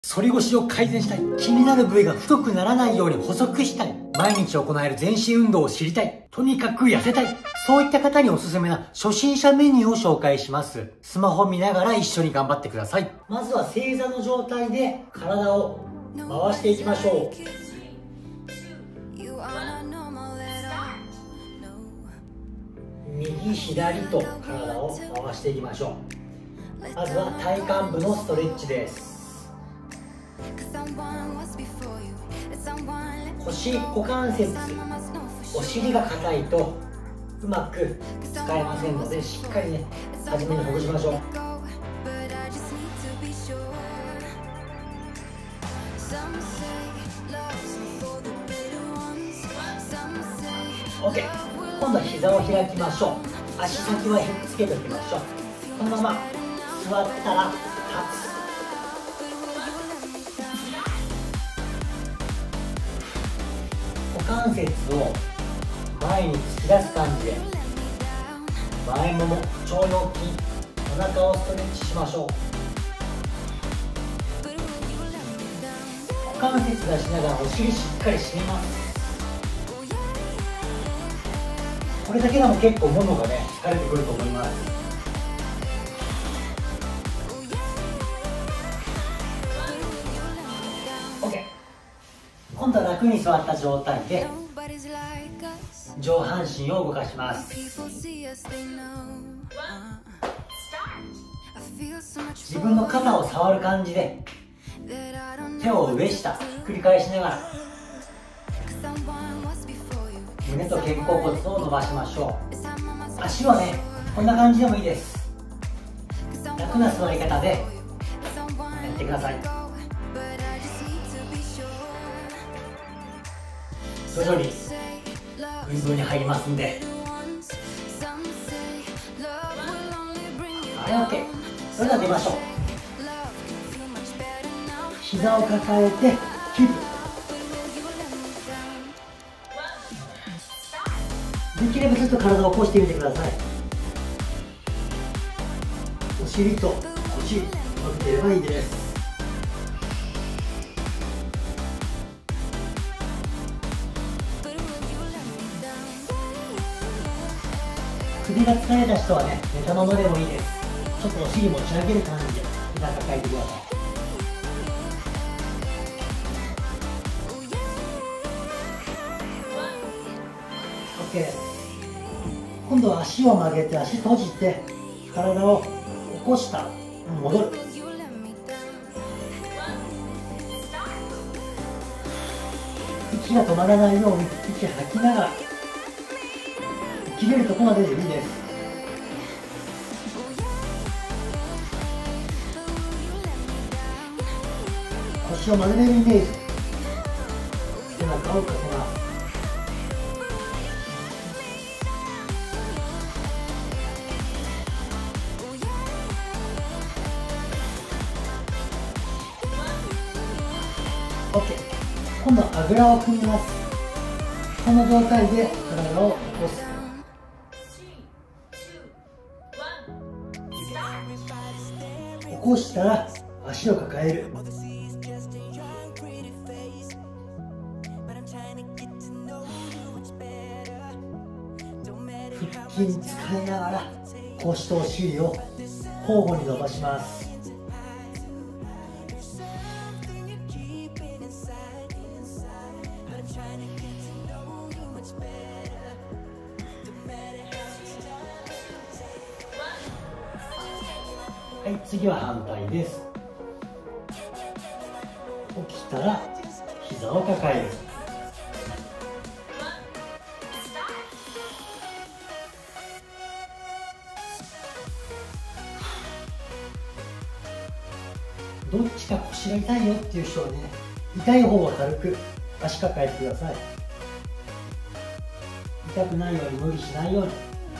反り腰を改善したい。気になる部位が太くならないように細くしたい。毎日行える全身運動を知りたい。とにかく痩せたい。そういった方におすすめな初心者メニューを紹介します。スマホ見ながら一緒に頑張ってください。まずは正座の状態で体を回していきましょう。右左と体を回していきましょう。まずは体幹部のストレッチです。腰、股関節、お尻が硬いとうまく使えませんので、しっかりね、初めにほぐしましょう。OK。今度は膝を開きましょう。足先はひっつけておきましょう。このまま座ったら立つ。股関節を前に突き出す感じで、前もも、腸腰筋、お腹をストレッチしましょう。股関節出しながらお尻しっかり締めます。これだけでも結構ももがね、疲れてくると思います。OK。今度は楽に座った状態で上半身を動かします。自分の肩を触る感じで手を上下繰り返しながら胸と肩甲骨を伸ばしましょう。足はね、こんな感じでもいいです。楽な座り方でやってください。徐々に運動に入りますんで。はい、 OK。 それでは出ましょう。膝を抱えてキープ。できればちょっと体を起こしてみてください。お尻と腰伸びていればいいです。首が疲れた人はね、寝たままでもいいです。ちょっとお尻持ち上げる感じで膝抱えてください。OK。今度は足を曲げて足閉じて体を起こした戻る。息が止まらないように息吐きながら切れるところまででいいです。腰を丸めるイメージ。背中をかけます。OK。今度はあぐらを組みます。この状態で体を起こす。起こしたら足を抱える。腹筋使いながら腰とお尻を交互に伸ばします。はい、次は反対です。起きたら膝を抱える。どっちか腰が痛いよっていう人はね、痛い方は軽く足抱えてください。痛くないように無理しないように。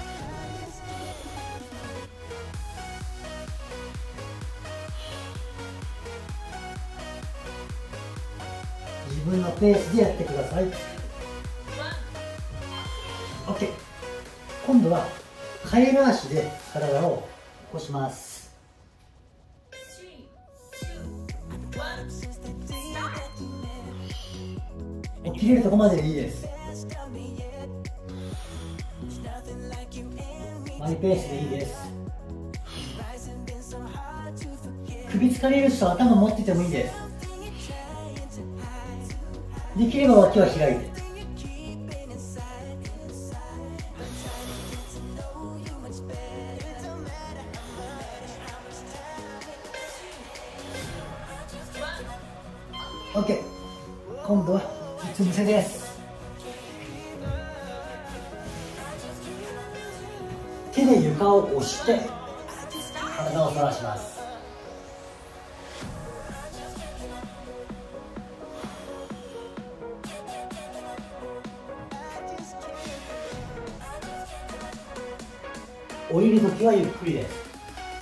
自分のペースでやってください。 OK。 今度はカエル足で体を起こします。 起きれるとこまででいいです。マイペースでいいです。首疲れる人は頭持っててもいいです。できれば脇は開いて。OK。今度はうつ伏せです。手で床を押して体を反らします。降りるときはゆっくりです。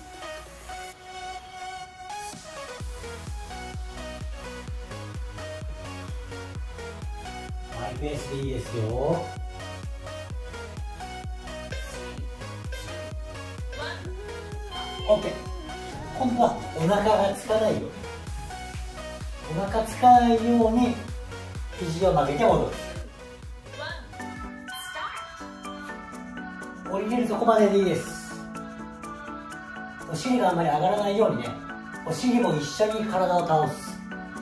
マイペースでいいですよ。OK。今度はお腹がつかないように、お腹つかないように肘を曲げて戻る。降りれるとこまででいいです。お尻があんまり上がらないようにね、お尻も一緒に体を倒す。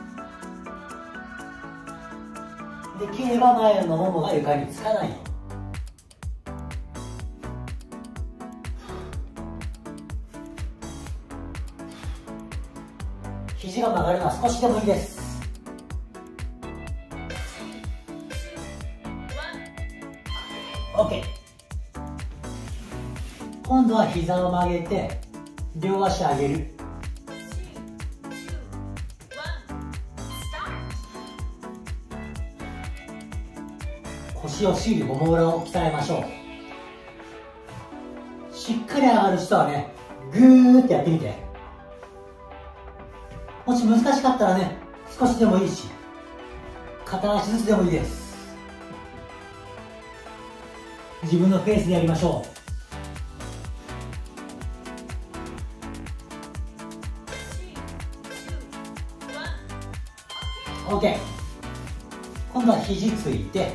できれば前のももが床につかないように。肘が曲がるのは少しでもいいです。OK。今度は膝を曲げて両足上げる。腰をしりもも裏を鍛えましょう。しっかり上がる人はね、グーってやってみて。もし難しかったらね、少しでもいいし、片足ずつでもいいです。自分のペースでやりましょう。OK。今度は肘ついて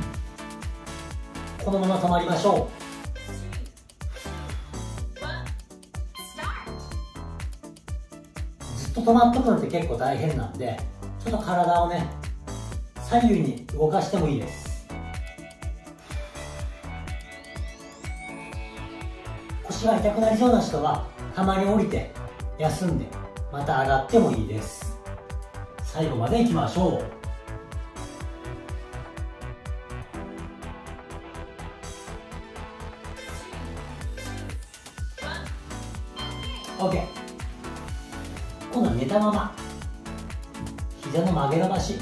このまま止まりましょう。ずっと止まっとくのって結構大変なんで、ちょっと体をね左右に動かしてもいいです。腰が痛くなりそうな人はたまに降りて休んでまた上がってもいいです。最後までいきましょう。OK。今度は寝たまま膝の曲げ伸ばし。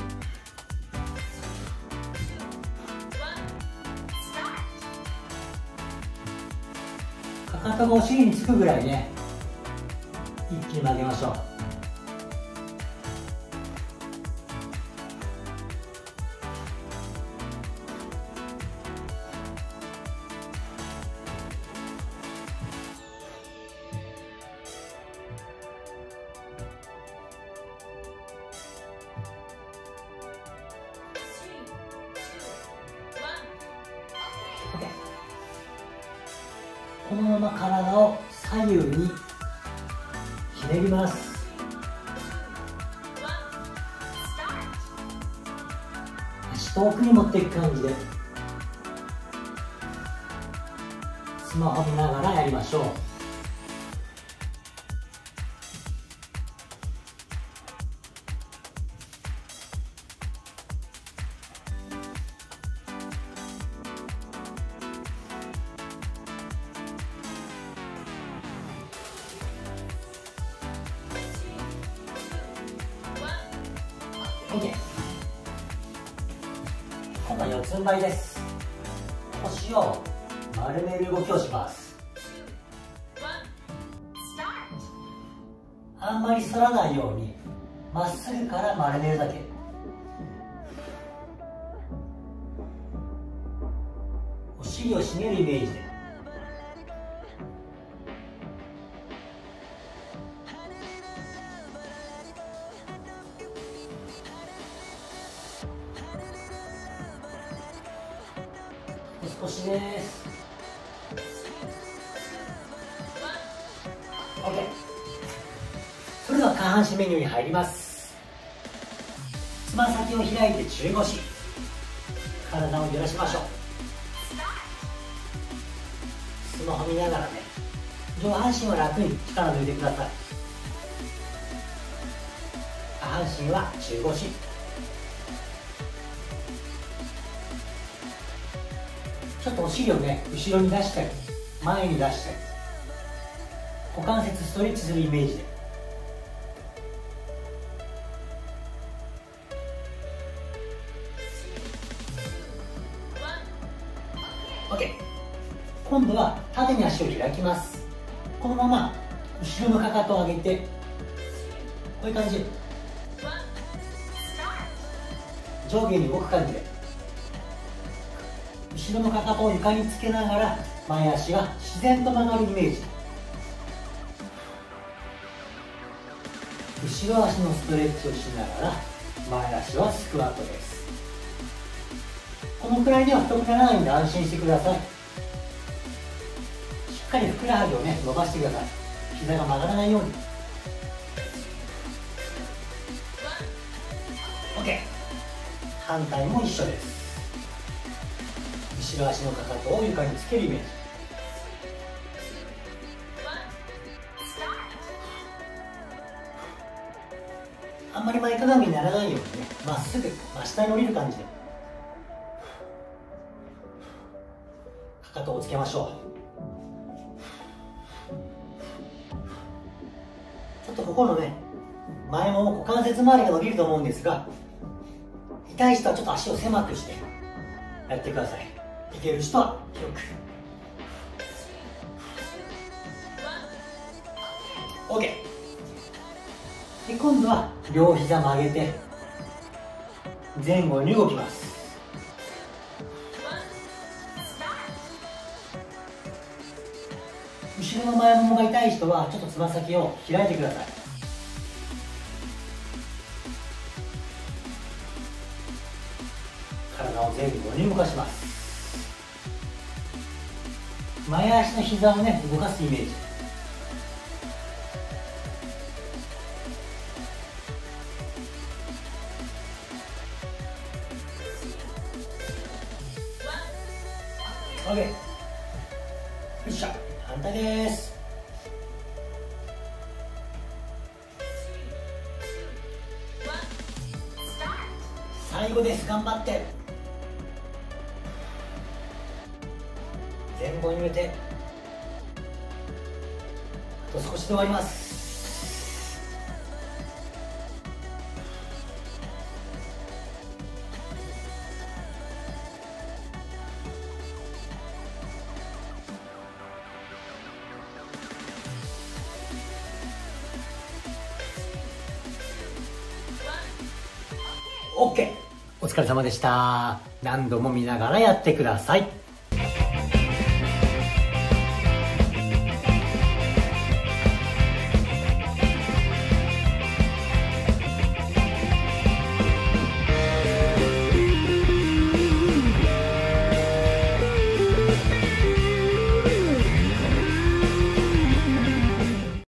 かかとがお尻につくぐらいね、一気に曲げましょう。このまま体を左右にひねります。足遠くに持っていく感じでスマホ見ながらやりましょう。OK。今度は四つん這いです。腰を丸める動きをします。あんまり反らないようにまっすぐから丸めるだけ。お尻を締めるイメージで。 少しです。 OK。 それでは下半身メニューに入ります。つま先を開いて中腰、体を揺らしましょう。スマホ見ながらね、上半身は楽に力抜いてください。下半身は中腰。ちょっとお尻をね、後ろに出したり前に出したり、股関節ストレッチするイメージで。OK。 今度は縦に足を開きます。このまま後ろのかかとを上げて、こういう感じで上下に動く感じで、後ろのかかとを床につけながら前足が自然と曲がるイメージ。後ろ足のストレッチをしながら前足はスクワットです。このくらいでは太くならないので安心してください。しっかりふくらはぎをね伸ばしてください。膝が曲がらないように。 OK。 反対も一緒です。後ろ足のかかとを床につけるイメージ。あんまり前かがみにならないようにね、まっすぐ真下に降りる感じでかかとをつけましょう。ちょっとここのね前もも股関節周りが伸びると思うんですが、痛い人はちょっと足を狭くしてやってください。いける人は広く。 OK。 で今度は両膝曲げて前後に動きます。後ろの前ももが痛い人はちょっとつま先を開いてください。体を前後に動かします。前足の膝をね動かすイメージ。OK。 よっしゃ、反対です。最後です。頑張って。前後に入れて、あと少しで終わります。OK。お疲れ様でした。何度も見ながらやってください。